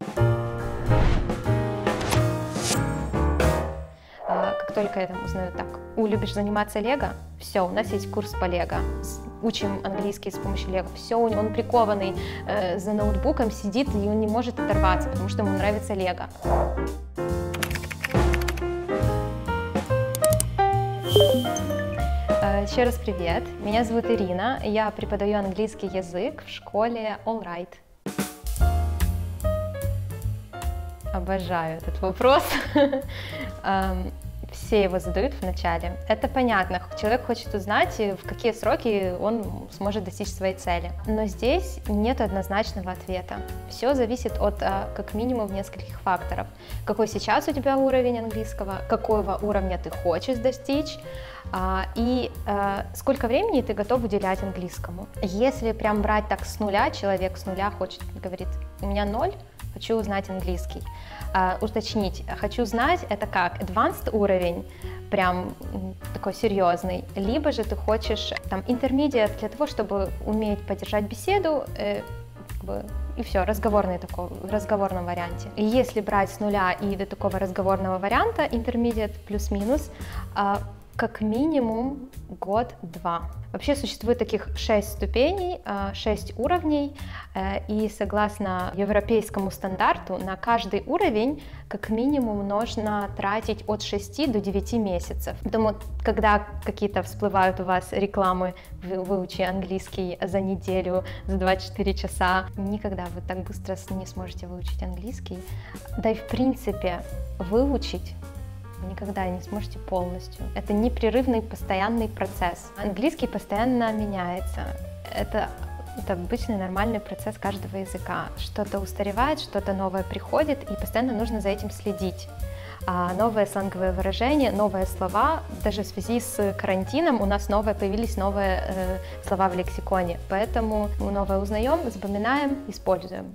Как только я там узнаю, так, любишь заниматься лего? Все, у нас есть курс по лего. Учим английский с помощью лего. Все, он прикованный за ноутбуком, сидит, и он не может оторваться, потому что ему нравится лего. Еще раз привет, меня зовут Ирина, я преподаю английский язык в школе All Right. Обожаю этот вопрос. Все его задают в начале. Это понятно, человек хочет узнать, в какие сроки он сможет достичь своей цели. Но здесь нет однозначного ответа. Все зависит от, как минимум, нескольких факторов. Какой сейчас у тебя уровень английского, какого уровня ты хочешь достичь, и сколько времени ты готов уделять английскому. Если прям брать так с нуля, человек с нуля говорит, у меня 0, хочу узнать английский. Уточнить, хочу знать, это как advanced уровень, прям такой серьезный, либо же ты хочешь там intermediate для того, чтобы уметь поддержать беседу, и все, в разговорном варианте. И если брать с нуля и до такого разговорного варианта, intermediate плюс-минус, как минимум год-два. Вообще существует таких 6 ступеней, 6 уровней, и согласно европейскому стандарту на каждый уровень как минимум нужно тратить от 6 до 9 месяцев. Поэтому, когда какие-то всплывают у вас рекламы «Выучи английский за неделю, за 24 часа», никогда вы так быстро не сможете выучить английский. Да и в принципе выучить никогда не сможете полностью. Это непрерывный, постоянный процесс. Английский постоянно меняется. Это обычный нормальный процесс каждого языка. Что-то устаревает, что-то новое приходит, и постоянно нужно за этим следить. Новые сленговые выражения, новые слова, даже в связи с карантином у нас появились новые слова в лексиконе. Поэтому мы новое узнаем, запоминаем, используем.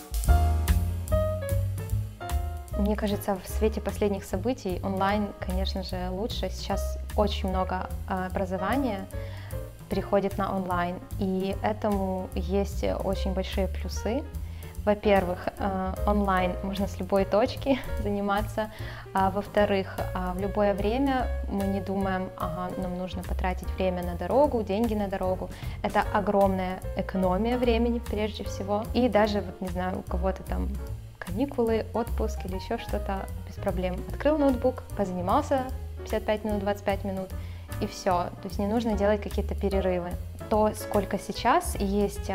Мне кажется, в свете последних событий онлайн, конечно же, лучше. Сейчас очень много образования переходит на онлайн, и этому есть очень большие плюсы. Во-первых, онлайн можно с любой точки заниматься. Во-вторых, в любое время мы не думаем, нам нужно потратить время на дорогу, деньги на дорогу. Это огромная экономия времени, прежде всего. И даже, не знаю, у кого-то там каникулы, отпуск или еще что-то, без проблем. Открыл ноутбук, позанимался 55 минут, 25 минут, и все. То есть не нужно делать какие-то перерывы. То, сколько сейчас есть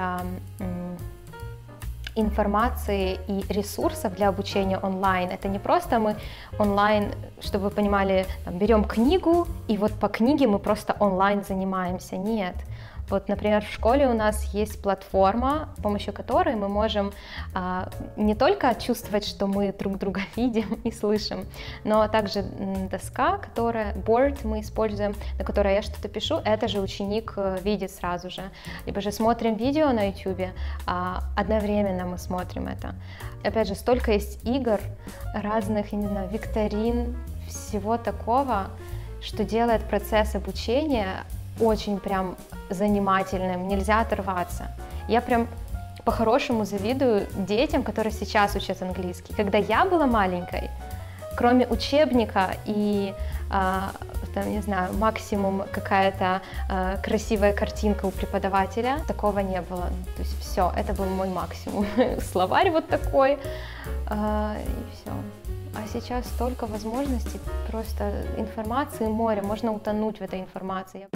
информации и ресурсов для обучения онлайн, это не просто мы онлайн, чтобы вы понимали, берем книгу, и вот по книге мы просто онлайн занимаемся. Нет. Вот, например, в школе у нас есть платформа, с помощью которой мы можем не только чувствовать, что мы друг друга видим и слышим, но также доска, board мы используем, на которой я что-то пишу, это же ученик видит сразу же. Либо же смотрим видео на YouTube, одновременно мы смотрим это. Опять же, столько есть игр, разных, я не знаю, викторин, всего такого, что делает процесс обучения очень прям занимательным, нельзя оторваться. Я прям по-хорошему завидую детям, которые сейчас учат английский. Когда я была маленькой, кроме учебника и, там, не знаю, максимум какая-то красивая картинка у преподавателя, такого не было. То есть все, это был мой максимум. Словарь вот такой, и все. А сейчас столько возможностей, просто информации море, можно утонуть в этой информации.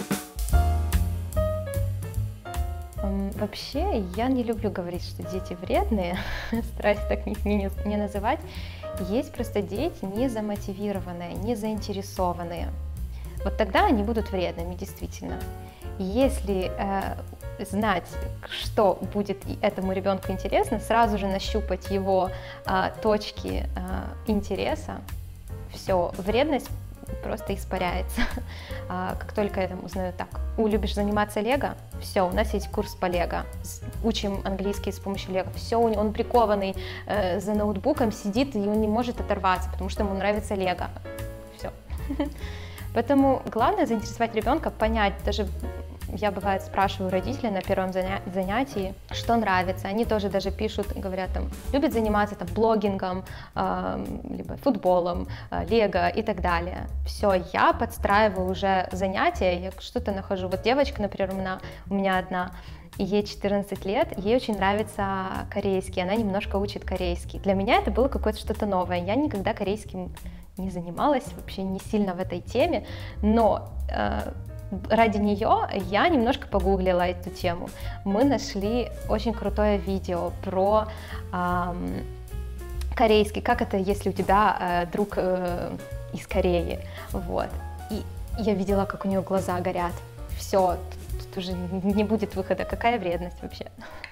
Вообще, я не люблю говорить, что дети вредные, стараюсь так их не называть. Есть просто дети не замотивированные, не заинтересованные. Вот тогда они будут вредными, действительно. Если знать, что будет этому ребенку интересно, сразу же нащупать его точки интереса, все, вредность просто испаряется. Как только я там узнаю, так, любишь заниматься лего? Все, у нас есть курс по лего. Учим английский с помощью лего. Все, он прикованный за ноутбуком, сидит, и он не может оторваться, потому что ему нравится лего. Все. Поэтому главное заинтересовать ребенка, понять, даже я, бывает, спрашиваю родителей на первом занятии, что нравится. Они тоже даже пишут, говорят, там, любят заниматься там, блогингом, либо футболом, лего и так далее. Все, я подстраиваю уже занятия, я что-то нахожу. Вот девочка, например, у меня одна, ей 14 лет, ей очень нравится корейский, она немножко учит корейский. Для меня это было какое-то что-то новое, я никогда корейским не занималась, вообще не сильно в этой теме, но ради нее я немножко погуглила эту тему. Мы нашли очень крутое видео про корейский, как это, если у тебя друг из Кореи, вот. И я видела, как у нее глаза горят. Все, тут уже не будет выхода. Какая вредность вообще?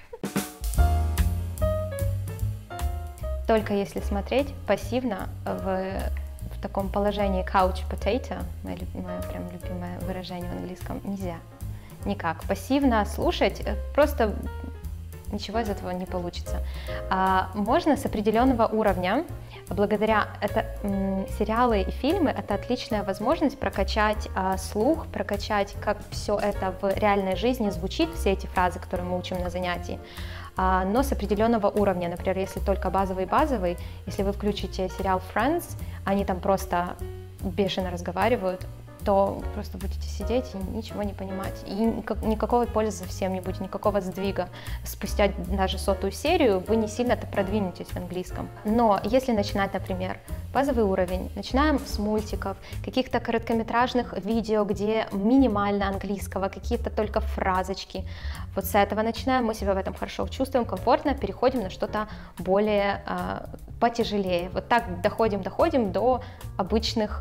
Только если смотреть пассивно в таком положении couch potato, мое прям любимое выражение в английском, нельзя. Никак. Пассивно слушать, просто ничего из этого не получится. Можно с определенного уровня, благодаря сериалы и фильмы, это отличная возможность прокачать слух, прокачать, как все это в реальной жизни звучит, все эти фразы, которые мы учим на занятии, но с определенного уровня. Например, если только базовый, если вы включите сериал Friends, они там просто бешено разговаривают, то просто будете сидеть и ничего не понимать. И никакой пользы совсем не будет, никакого сдвига. Спустя даже 100-ю серию вы не сильно-то продвинетесь в английском. Но если начинать, например, базовый уровень, начинаем с мультиков, каких-то короткометражных видео, где минимально английского, какие-то только фразочки. Вот с этого начинаем, мы себя в этом хорошо чувствуем, комфортно, переходим на что-то более потяжелее. Вот так доходим до обычных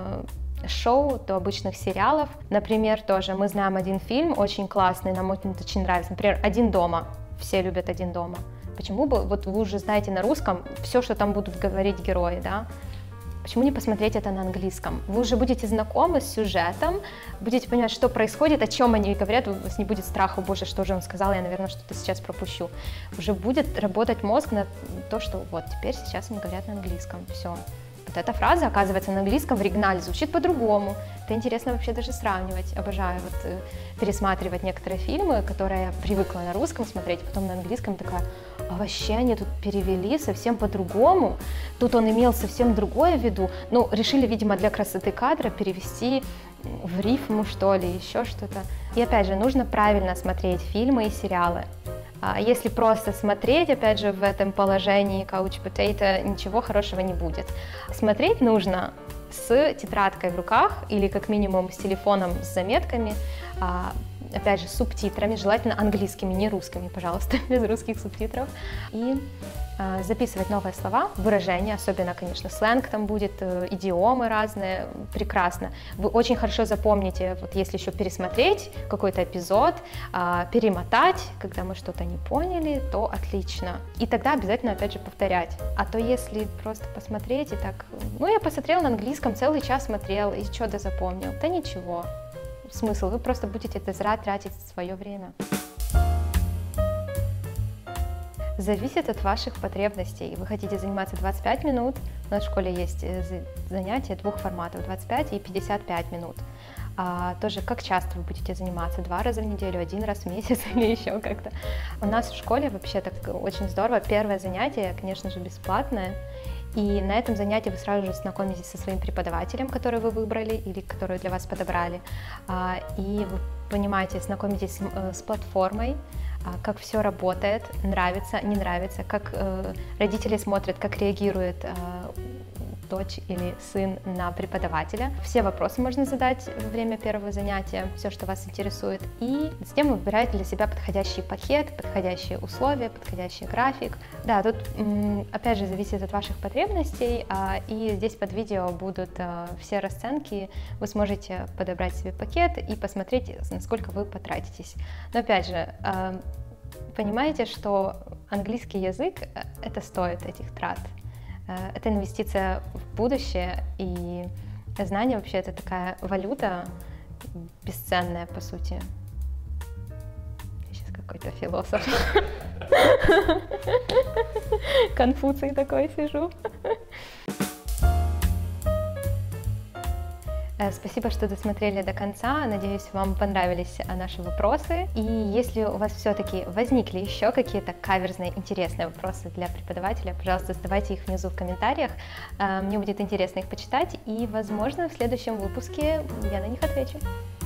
шоу, до обычных сериалов. Например, тоже мы знаем один фильм очень классный, нам очень нравится. Например, «Один дома». Все любят «Один дома». Почему бы, вот вы уже знаете на русском все, что там будут говорить герои, да? Почему не посмотреть это на английском? Вы уже будете знакомы с сюжетом, будете понимать, что происходит, о чем они говорят, у вас не будет страха, боже, что же он сказал, я, наверное, что-то сейчас пропущу. Уже будет работать мозг на то, что вот, теперь сейчас они говорят на английском, все. Вот эта фраза, оказывается, на английском в оригинале звучит по-другому. Это интересно вообще даже сравнивать. Обожаю пересматривать некоторые фильмы, которые я привыкла на русском смотреть, потом на английском такая, а вообще они тут перевели совсем по-другому. Тут он имел совсем другое в виду. Ну, решили, видимо, для красоты кадра перевести в рифму, что ли, еще что-то. И опять же, нужно правильно смотреть фильмы и сериалы. Если просто смотреть, опять же, в этом положении couch potato, ничего хорошего не будет. Смотреть нужно с тетрадкой в руках или как минимум с телефоном с заметками, опять же, с субтитрами, желательно английскими, не русскими, пожалуйста, без русских субтитров. И записывать новые слова, выражения, особенно, конечно, сленг там будет, идиомы разные, прекрасно. Вы очень хорошо запомните, вот если еще пересмотреть какой-то эпизод, перемотать, когда мы что-то не поняли, то отлично. И тогда обязательно, опять же, повторять. А то если просто посмотреть и так, ну, я посмотрел на английском, целый час смотрел, и что-то запомнил, да ничего. Смысл, вы просто будете зря тратить свое время. Зависит от ваших потребностей. Вы хотите заниматься 25 минут, у нас в школе есть занятия двух форматов, 25 и 55 минут. Тоже как часто вы будете заниматься, 2 раза в неделю, 1 раз в месяц или еще как-то. У нас в школе вообще так очень здорово, первое занятие, конечно же, бесплатное. И на этом занятии вы сразу же знакомитесь со своим преподавателем, который вы выбрали или который для вас подобрали. И вы понимаете, знакомитесь с платформой, как все работает, нравится, не нравится, как родители смотрят, как реагирует дочь или сын на преподавателя. Все вопросы можно задать во время первого занятия, все, что вас интересует. И затем вы выбираете для себя подходящий пакет, подходящие условия, подходящий график. Да, тут опять же зависит от ваших потребностей, и здесь под видео будут все расценки. Вы сможете подобрать себе пакет и посмотреть, насколько вы потратитесь. Но опять же, понимаете, что английский язык это стоит этих трат. Это инвестиция в будущее, и знание вообще это такая валюта бесценная, по сути. Я сейчас какой-то философ. Конфуций такой сижу. Спасибо, что досмотрели до конца. Надеюсь, вам понравились наши вопросы. И если у вас все-таки возникли еще какие-то каверзные, интересные вопросы для преподавателя, пожалуйста, задавайте их внизу в комментариях. Мне будет интересно их почитать, и, возможно, в следующем выпуске я на них отвечу.